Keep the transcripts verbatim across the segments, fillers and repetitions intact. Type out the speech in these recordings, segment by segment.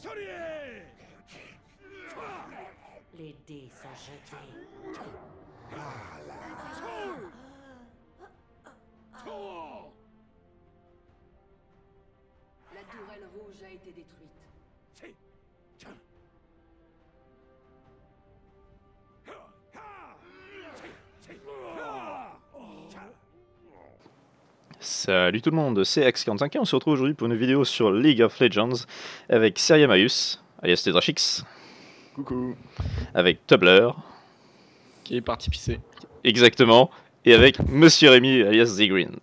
Les dés sont jetés. La tourelle rouge a été détruite. Salut tout le monde, c'est X quarante-cinq et on se retrouve aujourd'hui pour une vidéo sur League of Legends avec Seria Marius, alias Tedrachix. Coucou. Avec Tubbler. Qui est parti pisser. Exactement. Et avec Monsieur Rémi, alias Zigrind.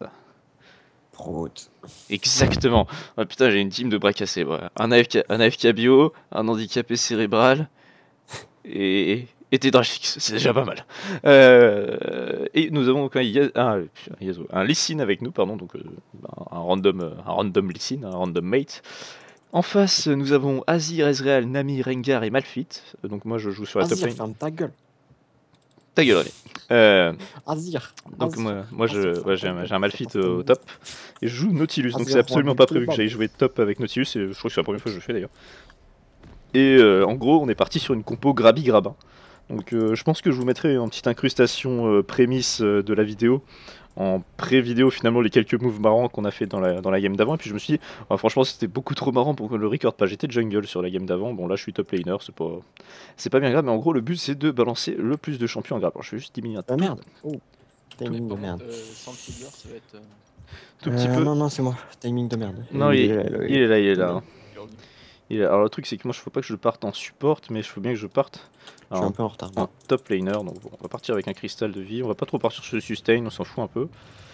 Prout. Exactement. Oh putain, j'ai une team de bras cassés. Ouais. Un, A F K, un A F K bio, un handicapé cérébral et, et Tedrachix. C'est déjà pas mal. Euh, et nous avons un, un, un Lee Sin avec nous, pardon, donc euh, un random, un random Lee Sin, un random mate. En face, nous avons Azir, Ezreal, Nami, Rengar et Malphite. Donc moi, je joue sur la Azir, top lane. ferme ta gueule. Ta gueule, allez. Euh, Azir. donc Azir. moi, moi je, Azir, ouais, j'ai un, j'ai un Malphite au top. Et je joue Nautilus, donc Azir, c'est absolument roi pas du prévu que kebab. j'aille jouer top avec Nautilus. Et je crois que c'est la première fois que je le fais d'ailleurs. Et euh, en gros, on est parti sur une compo Grabi-Grabin. Donc euh, je pense que je vous mettrai une petite incrustation euh, prémisse euh, de la vidéo. En pré-vidéo finalement les quelques moves marrants qu'on a fait dans la, dans la game d'avant. Et puis je me suis dit, oh, franchement c'était beaucoup trop marrant pour que le record pas. J'étais jungle sur la game d'avant. Bon là je suis top laner, c'est pas, c'est pas bien grave. Mais en gros le but c'est de balancer le plus de champions en grave. Alors je vais juste diminuer un Ah tout, merde. Oh. Timing de Par merde. contre, euh, sans le Tubbler, ça va être. Euh... tout petit Euh, peu. Non, non, c'est moi. Timing de merde. Non il, est il, là, là, il est là, il est là. hein. il est revenu. Il est- Alors le truc c'est que moi je faut pas que je parte en support, mais il faut bien que je parte Je suis en, un peu en retard. en top laner. Donc bon, on va partir avec un cristal de vie. On va pas trop partir sur le sustain, on s'en fout un peu.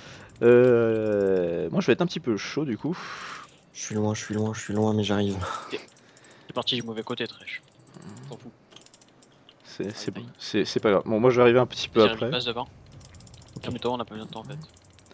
Euh, moi je vais être un petit peu chaud du coup. Je suis loin, je suis loin, je suis loin, mais j'arrive. C'est parti du mauvais côté, Trèche. T'en fous. C'est c'est- Aïe, aïe. c'est- c'est pas grave. Bon moi je vais arriver un petit peu Vas-y, après. passe devant. Calme-toi, on a pas besoin de temps en fait.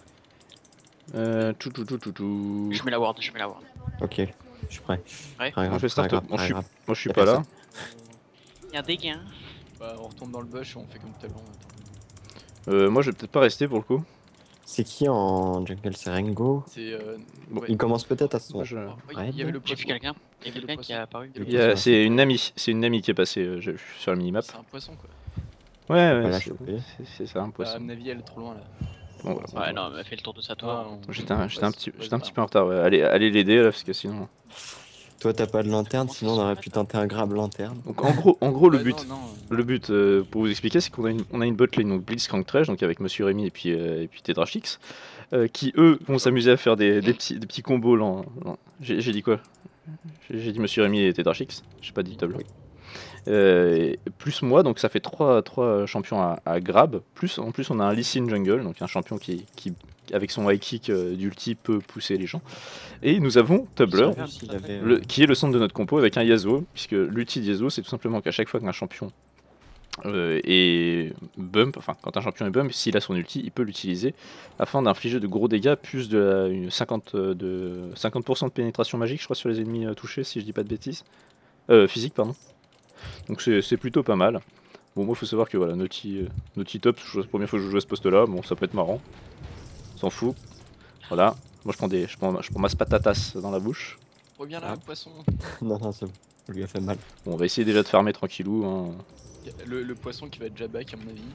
Euh, tout, tout, tout, tout, tout. Je mets la ward, je mets la ward. Ok, je suis prêt. Ouais. Très Moi, grave, je vais start très up. grave, Moi, je très suis, grave. moi je suis Y'a pas là. personne. Y'a des gains. Bah, on retourne dans le bush et on fait comme tout à l'heure. Euh, moi je vais peut-être pas rester pour le coup. C'est qui en jungle? C'est Rengo. C'est. Euh... Bon, ouais. Il commence peut-être à se Moi, je- Oh, oui, Ouais, il y avait bon. le J'ai vu poisson. quelqu'un. Il y a Il y avait le quelqu'un qui a poisson. apparu. Le Il y a- poisson, C'est une amie, c'est une amie qui est passée euh, j'ai vu sur la minimap. C'est un poisson quoi. Ouais, ouais, Voilà, c'est- chopé. c'est c'est ça un Bah, à poisson. mon avis, elle est trop loin là. Bon, voilà. Ouais, non, elle m'a fait le tour de sa Ah, tour. on- J'étais un, j'étais un passe- petit, passe j'étais un de petit là. peu en retard. Ouais. Allez, allez l'aider là parce que sinon. Toi, t'as pas de lanterne, sinon on aurait pu tenter un grab lanterne. Donc en gros, en gros le Ouais, but, non, non, le but euh, pour vous expliquer, c'est qu'on a une, on a une botlane donc Blitzcrank Trash, donc avec Monsieur Rémi et puis euh, et puis Tedrachix, euh, qui eux vont s'amuser à faire des, des petits, des petits combos lents. lents. J'ai j'ai dit quoi? J'ai j'ai dit Monsieur Rémi et Tedrachix. J'ai pas dit tableau. Euh, et plus moi, donc ça fait trois champions à, à grab. Plus en plus on a un Lee Sin jungle, donc un champion qui, qui avec son high kick euh, d'ulti peut pousser les gens. Et nous avons Tubbler, Je savais s'il avait, euh, le- qui est le centre de notre compo avec un Yasuo, puisque l'ulti de Yasuo c'est tout simplement qu'à chaque fois qu'un champion euh, est bump, enfin quand un champion est bump, s'il a son ulti, il peut l'utiliser afin d'infliger de gros dégâts, plus de la- une cinquante, euh, de cinquante pour cent de pénétration magique, je crois, sur les ennemis euh, touchés, si je dis pas de bêtises. Euh, physique, pardon. Donc c'est c'est plutôt pas mal. Bon, moi, faut savoir que voilà, Naughty, euh, Naughty top, c'est la première fois que je joue à ce poste-là. Bon, ça peut être marrant. S'en fout. Voilà. Moi, je prends, des, je prends, je prends ma spatatas dans la bouche. Reviens là, Ah. le poisson. Non, non, c'est bon. Ça lui a fait mal. Bon, on va essayer déjà de farmer tranquillou. Hein. Le, le poisson qui va être Jabak à mon avis.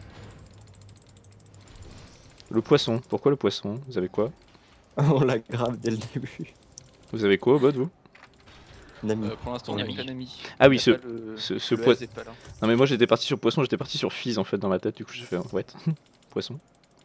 Le poisson. Pourquoi le poisson? Vous avez quoi? On l'a grave dès le début. Vous avez quoi au bot, vous? Nami. Euh, pour l'instant, on a Nami. aucun ami. Ah oui, Il y a ce, pas le- ce, ce le poisson. Az est pas là. Non, mais moi, j'étais parti sur poisson, j'étais parti sur Fizz en fait dans ma tête. Du coup, j'ai fait un ouais. Poisson.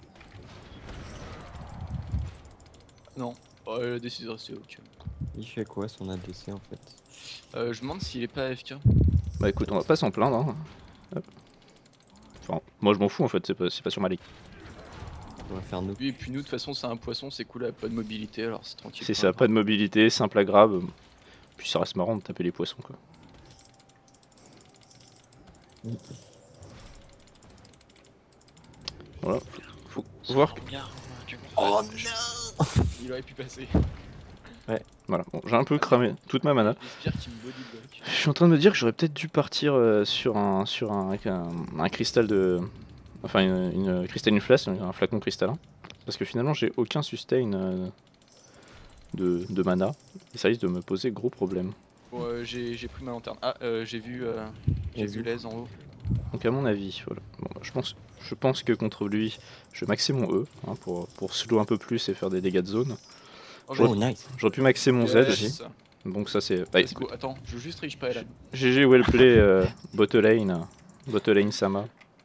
Non. Oh, elle a décidé de rester au calme. Il fait quoi son A D C en fait? Euh, je me demande s'il est pas A F K. Bah écoute, on va pas s'en plaindre. Hein. Hop. Enfin, moi, je m'en fous en fait, c'est pas, c'est pas sur ma ligue. On va faire nous. Oui, et puis nous, de toute façon, c'est un poisson, c'est cool, elle a pas de mobilité, alors c'est tranquille. C'est ça, pas de mobilité, simple à grave. Puis ça reste marrant de taper les poissons quoi. Voilà, faut, faut voir. que- Bien, tu- Oh Il aurait pu passer. Voilà, bon, j'ai un peu cramé toute ma mana. Les spires qui me bodyblock. Je suis en train de me dire que j'aurais peut-être dû partir euh, sur un sur un, avec un, un cristal de. Enfin, une, une cristalline flasque, un flacon cristallin. Parce que finalement, j'ai aucun sustain euh, de, de mana. Et ça risque de me poser gros problème. Bon, euh, j'ai j'ai pris ma lanterne. Ah, euh, j'ai vu, euh, j'ai Vas-y. vu l'aise en haut. Donc à mon avis, voilà. Bon, bah, je, pense, je pense que contre lui, je vais maxer mon E hein, pour, pour slow un peu plus et faire des dégâts de zone. Oh, J'aurais- Oh, nice. J'aurais pu maxer mon Z aussi. yes. Donc ça c'est... Bah, Let's go. Attends, je veux juste reach pas là. G G well play euh, bot lane, bot lane Sama.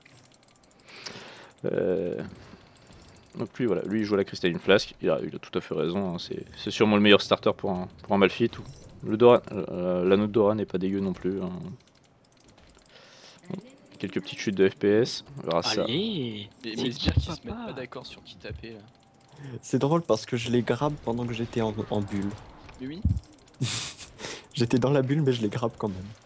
Euh, Donc lui voilà, lui il joue à la cristalline flasque, il a, il a tout à fait raison, hein. c'est c'est sûrement le meilleur starter pour un, pour un Malphite. Le Dora, euh, l'anneau de Dora n'est pas dégueu non plus. Hein. Bon, quelques petites chutes de F P S, on verra ça. Allez. Mais, c'est mais bien, dire qu'ils se mettent papa. pas d'accord sur qui taper là. C'est drôle parce que je les grabe pendant que j'étais en, en bulle. Mais oui. J'étais dans la bulle, mais je les grabe quand même.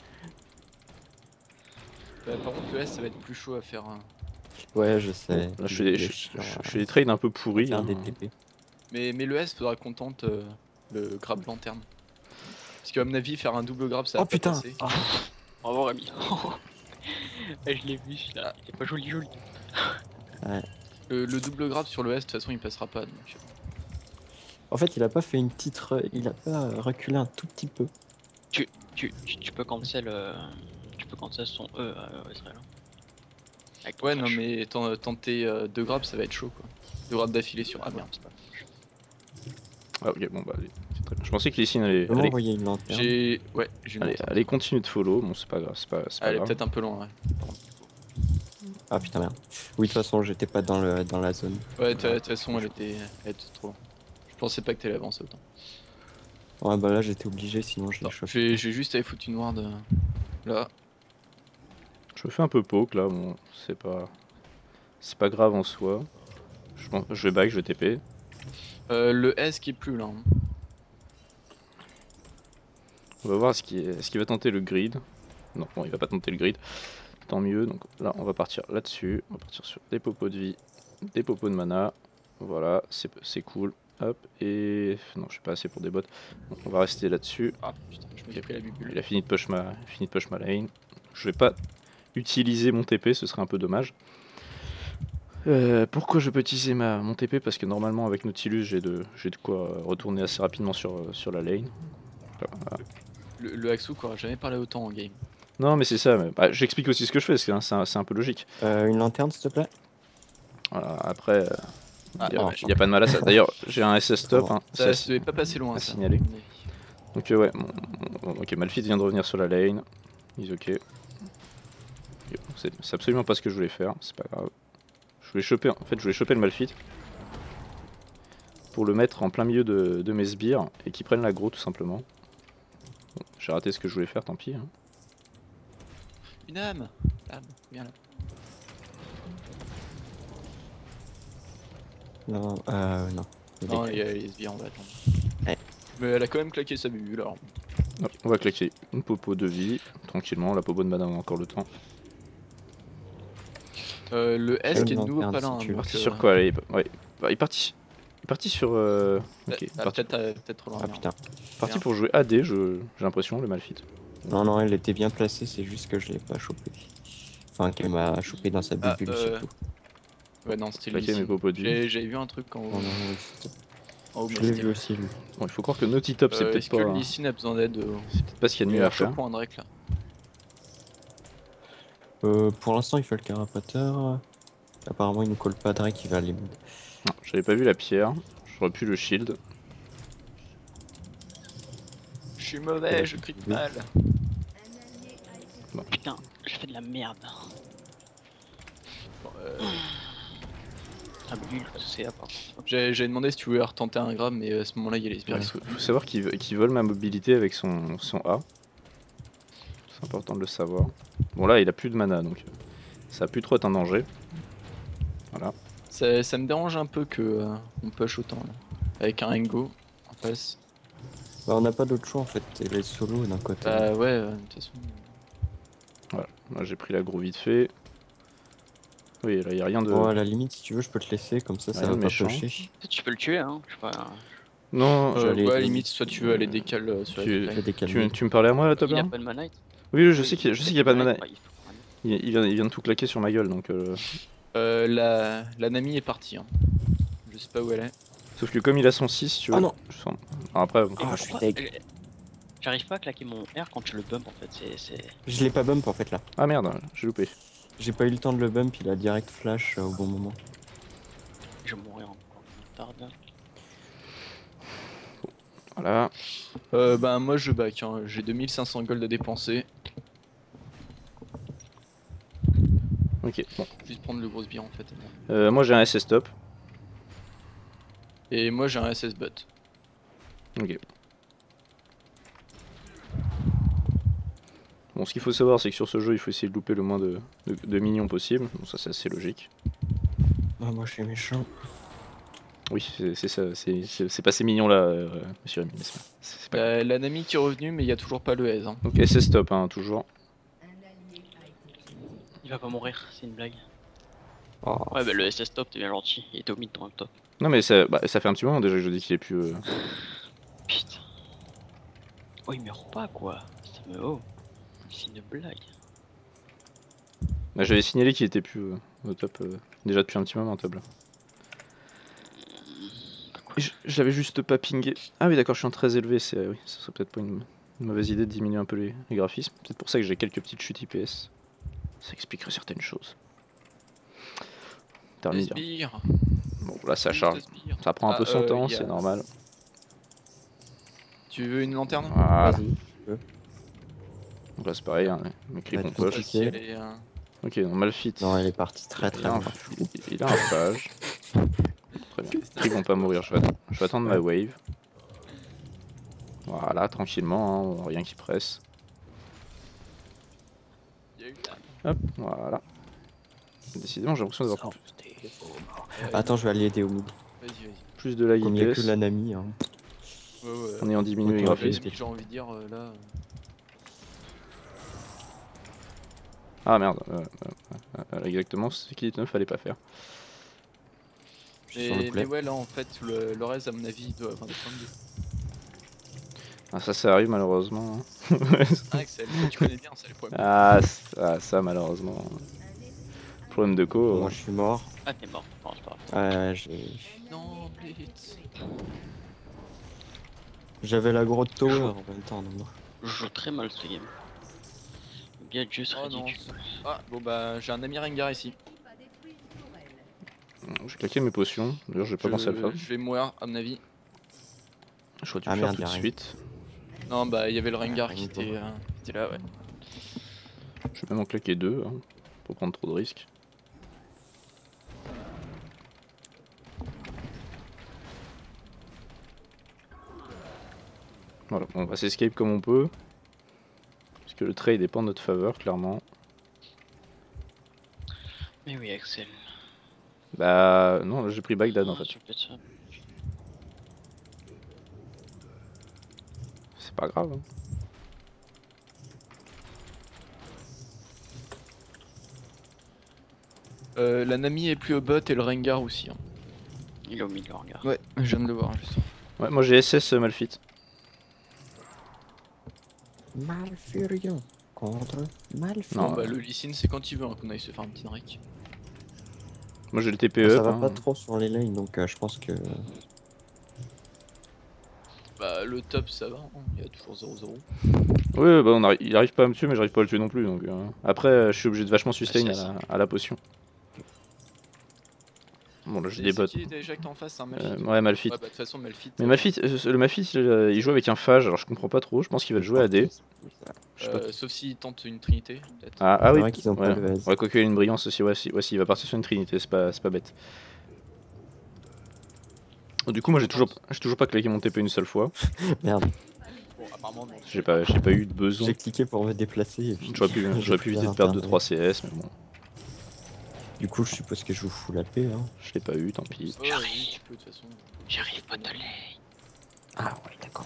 Bah, par contre, le S ça va être plus chaud à faire. un- Ouais, je sais. Là, je fais des, Il est je, chiant, je- hein. je fais des trades un peu pourris. Faire hein. des T P. Mais, mais le S faudra qu'on tente euh, le grab lanterne. Parce qu'à mon avis, faire un double grab ça va Oh, pas putain. passer. Ah, bravo Rémi. Eh, je l'ai vu celui-là, il est pas joli joli. Le, le double grab sur le S, de toute façon, il passera pas. Donc... En fait, il a pas fait une petite. re- Il a pas reculé un tout petit peu. Tu, tu, tu peux cancel, euh, tu peux cancel son E euh, Israël. Avec ton Ouais, non, flash. mais ten- tenter euh, deux grabs, ça va être chaud quoi. Deux grabs d'affilée sur. Ah merde. Ah ok bon bah allez, c'est très bien. Je pensais que Lysine allait, Comment allait, envoyer une lanterne? J'ai. Ouais, j'ai une allez, lanterne. allait continuer de follow, bon c'est pas grave, c'est pas, c'est pas Elle est grave. peut-être un peu loin, ouais. Ah putain, merde. Oui, de toute façon, j'étais pas dans, le, dans la zone. Ouais, de toute façon, elle était, elle était trop loin. Je pensais pas que t'allais avancer autant. Ouais, bah là, j'étais obligé, sinon je Attends, l'ai chopé. J'ai j'ai juste à foutre une ward euh, là. Je me fais un peu poke là, bon c'est pas... C'est pas grave en soi. Je, pense- je vais back, je vais T P. Euh, le S qui est plus là. hein. On va voir ce qui est, ce qui va tenter le grid. Non, bon, il va pas tenter le grid. Tant mieux. Donc là, on va partir là-dessus. On va partir sur des popos de vie, des popos de mana. Voilà, c'est c'est cool. Hop, et... Non, je suis pas assez pour des bots. Donc on va rester là-dessus. Ah putain, je me suis pris la bubule. Il a fini de push ma, fini de push ma lane. Je vais pas utiliser mon T P, ce serait un peu dommage. Euh, pourquoi je peux utiliser ma, mon T P? Parce que normalement avec Nautilus j'ai de, j'ai de quoi retourner assez rapidement sur, sur la lane. Voilà. Le, le Haxouk aura jamais parlé autant en game. Non mais c'est ça, mais, bah, j'explique aussi ce que je fais, parce que hein, c'est un, c'est un peu logique. Euh, une lanterne, s'il te plaît? Voilà, après, il Ah, n'y a, oh, y a pas de mal à ça. D'ailleurs, j'ai un S S top, hein, Ça c'est se devait pas passer loin à ça. signaler. à mon avis. donc euh, ouais, mon- mon- ok, Malphite vient de revenir sur la lane, il est ok. Ok, C'est c'est absolument pas ce que je voulais faire, c'est pas grave. Je voulais choper, en fait je voulais choper le Malphite pour le mettre en plein milieu de, de mes sbires et qu'il prenne l'aggro tout simplement. Bon, j'ai raté ce que je voulais faire, tant pis. hein. Une âme. Âme, viens là. Non, euh, non. Il Non, est- il y a les sbires, on va attendre. Ouais. Mais elle a quand même claqué sa bubule alors. Hop, on va claquer une popo de vie, tranquillement, la popo de madame a encore le temps. Euh, le S Quelle qui est de nouveau lanterne, pas là. si hein, Il tu est veux. donc, parti euh, sur quoi là, il, est- ouais. Bah, il est parti, il est parti sur... euh, Ok, il est ah, parti, peut-être euh, peut-être trop loin. Ah merde. putain. parti pour jouer A D, je- j'ai l'impression, le Malphite. Non, non, elle était bien placée, c'est juste que je l'ai pas chopé. Enfin, qu'elle m'a chopé dans sa Ah, bubule, euh, surtout. Ouais, non, c'était Claquer lui. mes popos de vie. J'ai j'ai vu un truc en haut. Non, non, oui, c'était- En haut, je mais l'ai c'était- vu aussi, lui. Bon, il faut croire que Naughty Top, c'est Euh, peut-être Est-ce pas, que Lysine a besoin d'aide euh, c'est peut-être pas ce qu'il y a de Il mieux y a à un faire. chapeau en Drake là. Euh, pour l'instant, il fait le carapateur. Apparemment, il nous colle pas Drake, il va aller mid. Non, j'avais pas vu la pierre, j'aurais pu le shield. Je suis mauvais, je crie Oui. mal. Putain, je fais de la merde. Bon, euh, Ah, bulle, c'est à part. J'ai j'ai demandé si tu voulais retenter un grab, mais à ce moment-là, il y a les sbires Il qui faut, sont. faut savoir qu'il vo- qu'il vole ma mobilité avec son, son A. C'est important de le savoir. Bon là, il a plus de mana, donc euh, ça a plus trop être un danger. Voilà. Ça, ça me dérange un peu que euh, on push autant là. Avec un Rengo en face. Bah, on n'a pas d'autre choix en fait, et les solos d'un côté. Bah ouais, euh, de toute façon. Voilà. Moi j'ai pris l'aggro vite fait. Oui, là il y a rien de. Bon, à la limite, si tu veux, je peux te laisser, comme ça, ça Rien va de pas méchant. pusher. Peut-être tu peux le tuer, hein. Je sais pas. Non, Euh, J'allais- ouais, à la limite, soit tu veux aller décaler euh, sur Tu- la Je vais tu, décaler. tu me parlais à moi là, Top Il a là pas de mana. Oui, je sais qu'il je sais qu'il y a pas de mana. Ouais, il faut- Il, il vient, il vient de tout claquer sur ma gueule, donc. euh, Euh, la, la Nami est partie. Hein. Je sais pas où elle est. Sauf que comme il a son six, tu vois. Ah non. je sens- Alors après, bon. Ah, je suis Pourquoi- deg. J'arrive pas à claquer mon R quand je le bump en fait, c'est... c'est- Je l'ai pas bump en fait là. Ah merde, j'ai loupé. J'ai pas eu le temps de le bump, il a direct flash euh, au bon moment. Je vais mourir encore tard là. Voilà. Euh, bah moi je back, hein. J'ai deux mille cinq cents gold à dépenser. Ok, bon. Juste prendre le gros sbire en fait. Euh, moi j'ai un S S top. Et moi j'ai un S S bot. Ok. Bon, ce qu'il faut savoir, c'est que sur ce jeu, il faut essayer de louper le moins de, de, de minions possible. Bon, ça c'est assez logique. Ah, moi je suis méchant. Oui, c'est c'est ça, c'est c'est- c'est pas ces mignons là, euh, monsieur Rémi, mais c'est pas- c'est- c'est pas grave. La, la Nami qui est revenue mais il y a toujours pas le aise. Hein. Donc S S top, hein, toujours. Il va pas mourir, c'est une blague. Oh. Ouais bah le S S top, t'es bien gentil, il était au mid dans le top. Non mais ça, bah, ça fait un petit moment déjà que je dis qu'il est plus... euh, Putain. Oh il meurt pas quoi. Ça me... Oh. C'est une blague. Bah, j'avais signalé qu'il était plus euh, au top euh, déjà depuis un petit moment en table. Et je je l'avais juste pas pingé. Ah oui d'accord, je suis en très élevé, c'est oui, ça serait peut-être pas une, une mauvaise idée de diminuer un peu les, les graphismes. Peut-être pour ça que j'ai quelques petites chutes I P S. Ça expliquerait certaines choses. Terminé. Sbire. Bon là ça charge. Sbire. Ça prend un Ah, peu son euh, temps, y a- c'est normal. Tu veux une lanterne? Voilà. Vas-y. Donc là c'est pareil, hein, mes cris Ouais, qu'on tout poche. ok. Si elle est, euh, Ok, donc Malphite. Non, elle est partie très Il très a un, loin. il a un phage. Très bien. Ils vont pas mourir, je vais, attendre, je vais attendre ma wave. Voilà, tranquillement, hein, rien qui presse. y a eu là. Hop, voilà. Décidément, j'ai l'impression d'avoir Euh, Attends, je vais aller aider au mid. Vas-y, vas-y. plus de lag Comme il n'y a I P que S. la Nami. Hein. Ouais, ouais. En ayant diminué les Autant graphismes. J'ai envie de dire euh, là. euh, Ah merde, euh, euh, euh, exactement ce qu'il ne fallait pas faire. Je suis sur le Mais, play. mais ouais, là en fait, le, le reste, à mon avis, il doit avoir des points de vie. Ah, ça, ça arrive malheureusement. hein. Ah, Axel, tu connais bien ça, les problèmes. ah, ça, ça, malheureusement. Problème de co. Moi euh. je suis mort. Ah t'es mort, non c'est pas grave. Ouais, j'ai- Non, Blitz. j'avais la grosse tower en même temps. Donc... Je joue très mal ce game. Le gars est juste Oh non. ridicule. Ah, bon bah, j'ai un ami Rengar ici. J'ai claqué mes potions. D'ailleurs, j'ai pas je, pensé à le faire. je vais mourir, à mon avis. J'aurais dû Ah, le faire merde, tout y de a rien. suite. Non, bah, il y avait le Rengar qui Rien était, euh, qui était là, ouais. Je vais même en claquer deux, hein, pour prendre trop de risques. Voilà, on va s'escape comme on peut. Parce que le trade est pas en notre faveur, clairement. Mais oui Axel. Bah non, là, j'ai pris Bagdad en Ah, fait. tu peux te- C'est pas grave. hein. Euh, la Nami est plus au bot et le Rengar aussi. Hein. Il est au milieu, regarde. Ouais, je viens de le voir juste. Ouais, moi j'ai S S euh, Malphite. Malfurion contre Malfurion. Non, Non, bah, euh, le Lee Sin, c'est quand il veut hein, qu'on aille se faire un petit Drake. Moi j'ai le T P E. Ça va hein. pas trop sur les lanes donc euh, je pense que. Bah, le top, ça va, hein. Il y a toujours zéro zéro. Oui, ouais, bah on arri- il arrive pas à me tuer, mais j'arrive pas à le tuer non plus. Donc, euh, Après, euh, je suis obligé de vachement sustain c'est à ça. la, à la potion. Bon, là j'ai des bots. C'est qui déjà que t'es en face, c'est un Malphite? Euh, ouais, Malphite. Ouais, bah, de toute façon, Malphite. Mais euh, Malphite, euh, le Malphite, il, euh, il joue avec un phage, alors je comprends pas trop. Je pense qu'il va le jouer à D. Je sais pas. euh, sauf s'il tente une trinité, peut-être. Ah, ah C'est oui, vrai qu'ils ont pas ouais. de vase. Ouais, quoique il a une brillance aussi. Ouais, si, ouais, si, il va partir sur une trinité, c'est pas, c'est pas bête. Oh, du coup, moi j'ai toujours, j'ai toujours pas claqué mon T P une seule fois. Merde, Bon, apparemment, non. J'ai pas, j'ai pas eu de besoin. j'ai cliqué pour me déplacer. et puis J'aurais pu, j'ai j'aurais pu pris éviter de un perdre deux internet. trois C S, mais bon, Du coup, je suppose que je joue full A P. Hein. je l'ai pas eu, tant pis. Oh, oui, tu peux, de toute façon. J'arrive pas de lane. Ah ouais, d'accord.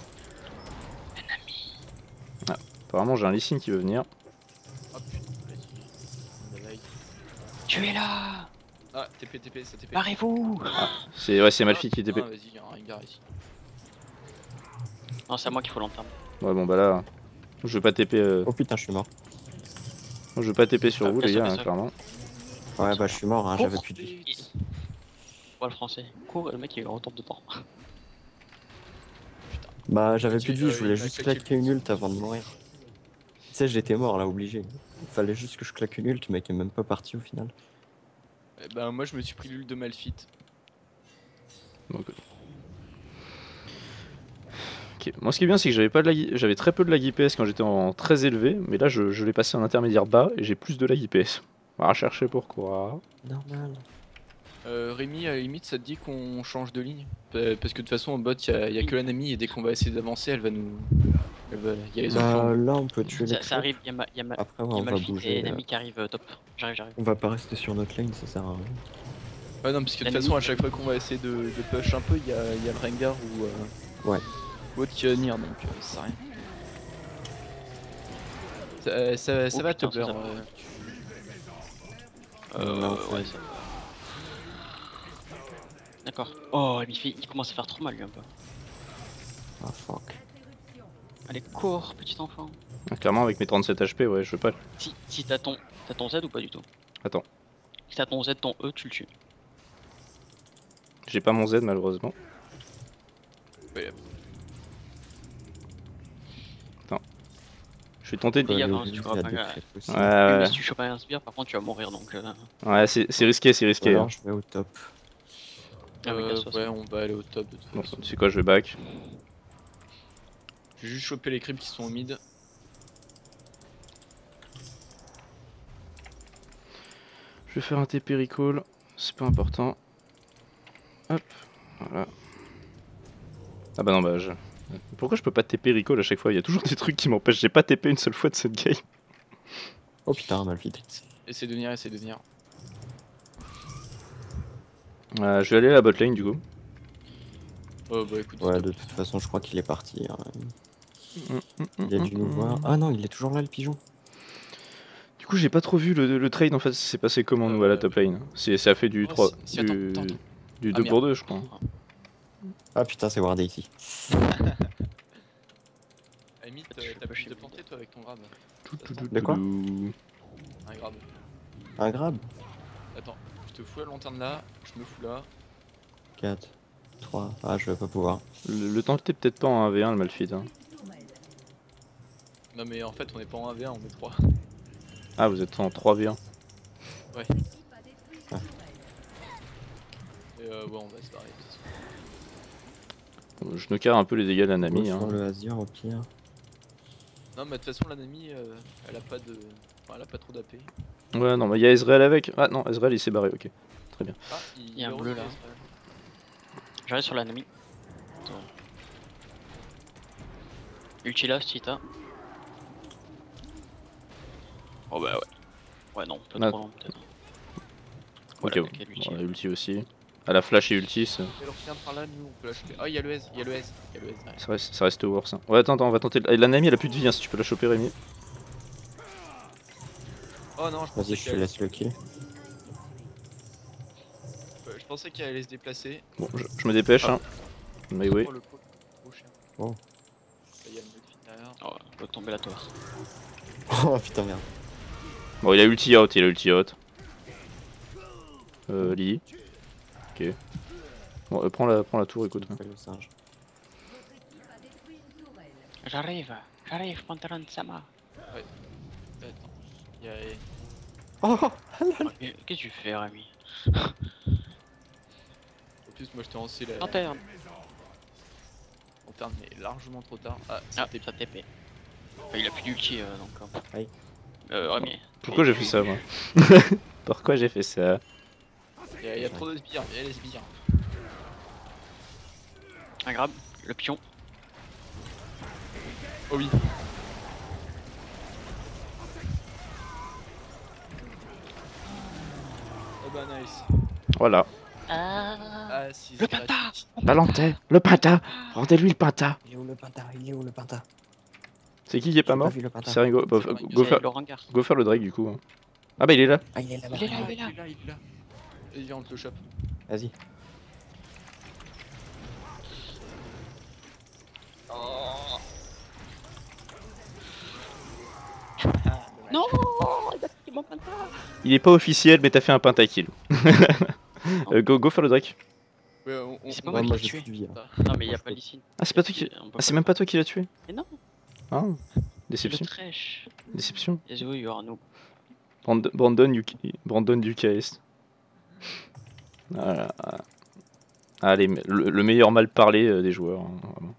Apparemment, j'ai un Lee Sin qui veut venir. Ah putain, vas-y. Bye bye. Tu es là. Ah, T P, T P, ça T P. Barrez-vous. C'est ouais, c'est Malphite qui est T P. Ah, vas-y, il y a un Rengar ici. Non c'est à moi qu'il faut l'entendre. Ouais, bon bah là, je veux pas T P, euh, Oh putain, je suis mort. je veux pas T P sur Ah, vous bien les sûr, gars, bien hein, sûr. clairement. Ouais, bah je suis mort, hein, j'avais Cours. plus de vie. Quoi le français. Cours et le mec il retombe dedans. Bah j'avais Tu- plus de vie, euh, je voulais il a juste claqué claquer une ult avant de mourir. Tu sais, j'étais mort là, obligé. Il fallait juste que je claque une ult, mais qui est même pas parti au final. Eh ben moi je me suis pris l'ult de Malphite. Donc, ok. Moi, ce qui est bien, c'est que j'avais pas de lag... j'avais très peu de lag I P S quand j'étais en très élevé, mais là, je, je l'ai passé en intermédiaire bas et j'ai plus de lag I P S. On va chercher pourquoi. Normal. Euh, Rémi, à la limite, ça te dit qu'on change de ligne? Pa- Parce que de toute façon, en bot, il y, a- y a que la Nami et dès qu'on va essayer d'avancer, elle va nous. Elle va... Y a les autres Bah clans. là on peut tuer les Ça, ça clubs. arrive, y'a ma, y a ma, Après ouais, y a on va Malphite bouger. et euh, Nami qui arrive euh, top. J'arrive, j'arrive. On va pas rester sur notre lane, ça sert à rien. Ouais, non, parce que de La toute façon, Nami. à chaque fois qu'on va essayer de, de push un peu, il y a, y a le Rengar ou. Euh... Ouais. ou autre qui va venir, donc euh, ça sert à rien. Ça, euh, ça, ça Oh, va, putain, Tubber. ça va. euh, Euh, Non, ouais, ça va. D'accord. Oh, il, fait, il commence à faire trop mal lui un peu. Ah fuck. Allez, cours, petit enfant. Ah, clairement, avec mes trente-sept H P, ouais, je veux pas. Si, si t'as ton, t'as ton Z ou pas du tout? Attends, Si t'as ton Z, ton E, tu le tues. j'ai pas mon Z malheureusement. ouais, Je vais tenter de. Fais Faut gaffe, aller hein, au si tu limite crois à pas deux que- traits Ouais, possibles. Oui, ouais, mais ouais. si tu chopes un sbire, par contre, tu vas mourir donc. Euh... Ouais, c'est c'est risqué, c'est risqué. Alors hein. je vais au top. Ah, mais euh, casse-toi, ouais, ça. on va aller au top de toute Bon, façon. tu sais quoi, je vais back. Je vais juste choper les creeps qui sont au mid. Je vais faire un T P recall, c'est pas important. Hop, voilà. Ah bah non, bah je. Pourquoi je peux pas T P recall à chaque fois? Il y a toujours des trucs qui m'empêchent. J'ai pas T P une seule fois de cette game. Oh putain, mal vite. Essaye de venir, essaye de venir. Euh, je vais aller à la bot lane du coup. Oh bah écoute, Ouais, stop. de toute façon, je crois qu'il est parti. hein. Mm, mm, Il a dû mm, nous mm. voir. Ah non, il est toujours là le pigeon. Du coup, j'ai pas trop vu le, le trade en fait, c'est passé comment nous à la Euh, top lane. C'est ça a fait du oh, trois, si- si, attends, du, attends, attends. du Ah, deux merde. pour deux je crois. Ah putain, c'est Wardé ici. À la limite, Je euh, vais t'as pas pu chez te lui. planter toi avec ton grab. Tout, Ça tout, sent. tout, De quoi tout. Un grab. Un grab. Attends, je te fous la lanterne là, je me fous là. quatre, trois. Ah, je vais pas pouvoir. Le, le temps t'es peut-être pas en un v un le Malphite. Hein. Non mais en fait on est pas en un v un, on est trois. Ah, vous êtes en trois v un. Et euh, ouais on va se barrer. de toute façon. Bon, je nous carre un peu les dégâts de la Nami. Sur Hein. le Azir au pire. Non mais de toute façon la Nami euh, elle a pas de. Enfin elle a pas trop d'A P. Ouais, non, mais il y a Ezreal avec. Ah non, Ezreal il s'est barré, ok. Très bien. Ah il, y a un est bleu, revenu, là. Ezreal. J'arrive sur l'ennemi. Ulti là, si t'as. Oh bah ouais. Ouais, non, pas Ah. trop long peut-être. Ok, Voilà, bon. quel ulti. Bon, la ulti aussi. À la flash et ulti, ça, Alors viens par là, nous on peut la choper. Ah il y a le S, il y a le S, il y a le S derrière. ça reste, ça reste worse. Hein. Ouais, attends, attends, on va tenter. La, la Nami elle a plus de vie, hein, si tu peux la choper, Rémi. Oh non, je pensais Vas-y, je te qu'elle laisse le kill. ouais, je pensais qu'elle allait se déplacer. Bon, je, je me dépêche, hein. Mais oui. Oh le pot, trop cher. Oh. Là, il y a le mec derrière. Oh, je vais tomber la tour. Oh putain, merde. Bon, il a ulti out, il a ulti out. Euh, Lily. Ok. Bon, euh, prends, la, prends la tour, écoute. Fais le singe. J'arrive, j'arrive, pantalon Sama. Attends, il y a. Oh Qu'est-ce que tu fais, Rémi? En plus moi je t'ai lancé la Lanterne. lanterne mais largement trop tard. Ah Ah, c'était ça T P. Enfin, il a plus d'ulti euh, donc. euh. Aïe. Euh, Rémi. Pourquoi j'ai fait ça, moi? Pourquoi j'ai fait ça? Il y, a- il y a trop de sbires, il y a les sbires. Un grab, le pion. Oh oui. Oh bah nice. Voilà. Ah. Ah si Le c'est penta. gratuit. La lanterne, le Penta. Rendez-lui le Penta. Il est où le Penta? Il est où le Penta? C'est qui qui est pas J'ai mort? vu le Penta. C'est Ringo. Bah, C'est go, Ringo. go C'est faire, le Rengar. go faire le Drake du coup. hein. Ah bah il est là. Ah, il est là-bas. Il est là, Ah, il est là. il est là, il est là. Et viens on te le chope. Vas-y. Non, il a pris mon penta. Il est pas officiel mais t'as fait un pentakill. euh, go, go faire le Drake. Ouais, on, on- C'est pas on- moi Ouais, qui moi l'ai j'ai tué. plus de vie. hein. Non, mais il y a je pas peux- Lee Sin. Ah, c'est pas toi qui. On peut Ah, c'est même pas toi qui l'as tué. Mais non, Ah, c'est le déception. trash. Déception. Yasuo, il y aura nous. Brand- Brandon, U K Brandon du K S. Voilà. Allez, mais le, le meilleur mal parlé euh, des joueurs. hein, vraiment.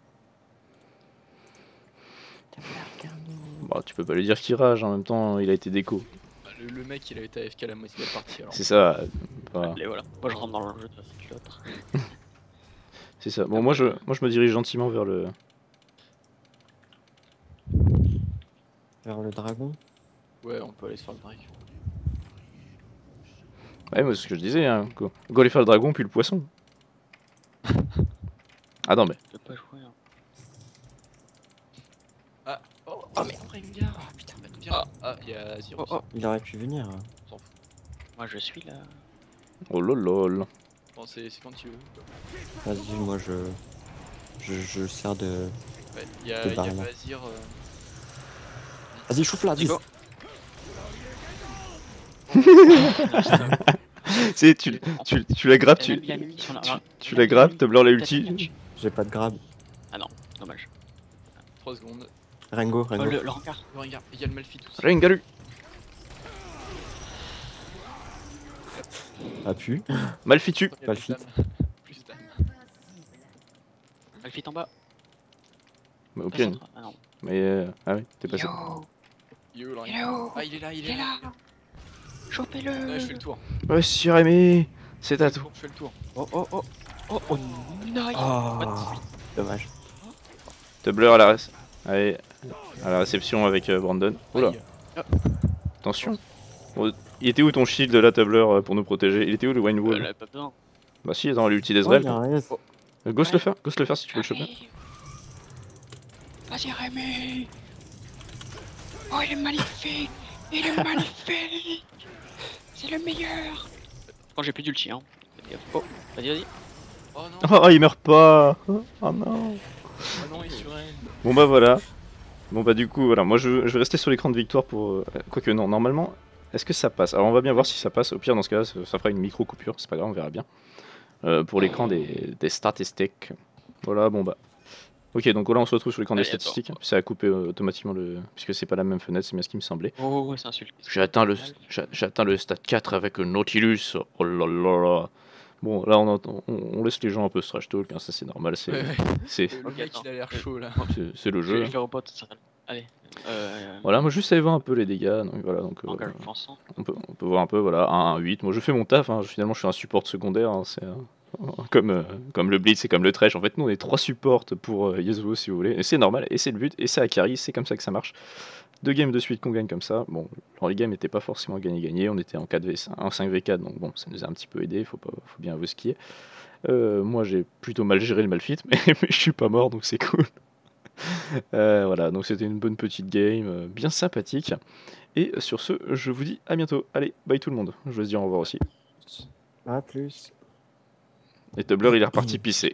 Bon, tu peux pas lui dire qu'il rage, en même temps, il a été déco. le, le mec, il a été A F K la moitié de la partie. Alors. C'est ça. euh, pas- Et voilà. Moi, je rentre dans le jeu de de l'autre. C'est ça. Bon, moi je, moi je me dirige gentiment vers le. Vers le dragon. Ouais, on peut aller se faire le break. Ouais, moi c'est ce que je disais. Hein. Go, go aller faire le dragon puis le poisson. Ah non, mais. Je peux pas jouer. Hein. Ah, oh, oh mais Rengar. Ah putain, bah, viens. Ah, ah, il y a Oh, Zirus. oh, Il aurait pu venir. hein. On s'en fout. moi je suis là. Oh lol. Bon, c'est c'est quand tu veux. Vas-y, moi je. Je, je sers de. Ouais, il y a, De il y a barre, là. Vazir. euh, Vas-y, chouffe là, Let's go. C'est tu, tu, tu la grappes, tu, Il a mis son- tu, tu la grappes, Tumblr la ulti. J'ai pas de grab. Dommage. trois secondes. Rengo, Oh, Rengo. le, le rencard. Le Rengar, il y a le Malphite aussi. Rengaru. A pu. Malfitu. Il y a Malphite. plus d'âme. Plus d'âme. Malphite en bas. Bah, Pas ok. centre. Ah non. Mais. Euh... Ah oui, t'es passé. Yo, Il est où le il est Rengar où Ah, il est là, il Il est est là. là. Chopez-le. Ouais, je fais le tour. Ouais, si Rémi, c'est à Je fais le toi. tour, je fais le tour. Oh oh oh. Oh, oh, nice. Oh. Dommage. Tumblr à la, ré- Allez, à la réception avec euh, Brandon. Oula, Aïe. attention. Bon, il était où ton shield là, Tumblr, euh, pour nous protéger? Il était où le Wine Euh, Wall? là, pas besoin. Bah si, dans l'ulti Oh, d'Ezreal. il y a un S. Euh, Ghost le faire, Ghost le faire si tu veux le choper. Vas-y Rémi. Oh, il est magnifique. Il est magnifique. C'est le meilleur. Quand j'ai plus d'ulti, hein. Faites gaffe. Oh, vas-y, vas-y. Oh non, Oh, il meurt pas. Oh non. oh non, il est sur elle. Bon bah voilà. Bon bah du coup voilà, moi je, je vais rester sur l'écran de victoire pour... euh, Quoique non, normalement, est-ce que ça passe? Alors on va bien voir si ça passe, au pire dans ce cas-là ça, ça fera une micro coupure, c'est pas grave, on verra bien. Euh, pour l'écran des, des statistiques. Voilà, bon bah... Ok, donc là on se retrouve sur l'écran des Allez, attends. statistiques, ça a coupé euh, automatiquement le... Puisque c'est pas la même fenêtre, c'est bien ce qui me semblait. Oh, ouais, c'est insulte. J'ai atteint le, j'ai j'ai atteint le stade quatre avec le Nautilus, oh là là là. Bon là on, entend- on, on laisse les gens un peu trash talk, hein, ça c'est normal, c'est Ouais, ouais. c'est- Le Ok, mec, attends. il a l'air chaud là. c'est- c'est le Je jeu. vais hein. je vais au bot, ça. Allez. Euh. Voilà, moi juste à voir un peu les dégâts, donc voilà, donc euh, Engage offensant. on, peut, on peut voir un peu, voilà, un huit, moi je fais mon taf, hein, finalement je suis un support secondaire, hein, c'est euh, comme, euh, comme le Blitz et comme le Thresh, en fait nous on est trois supports pour euh, Yasuo si vous voulez, et c'est normal, et c'est le but, et c'est à carry, c'est comme ça que ça marche. Deux games de suite qu'on gagne comme ça, bon, les games n'étaient pas forcément gagné-gagné, on était en quatre v cinq, en cinq v quatre, donc bon, ça nous a un petit peu aidé, faut, pas, faut bien avouer ce qui est. Euh, moi j'ai plutôt mal géré le Malphite, mais, mais je suis pas mort, donc c'est cool. Euh, voilà, donc c'était une bonne petite game, euh, bien sympathique. Et sur ce, je vous dis à bientôt. Allez, bye tout le monde. Je vais se dire au revoir aussi. A plus. Et Tumblr, il est reparti pisser.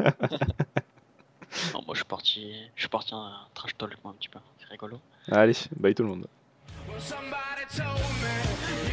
Non, moi je suis parti. Je suis parti en trash talk moi un petit peu. C'est rigolo. Allez, bye tout le monde. Somebody told me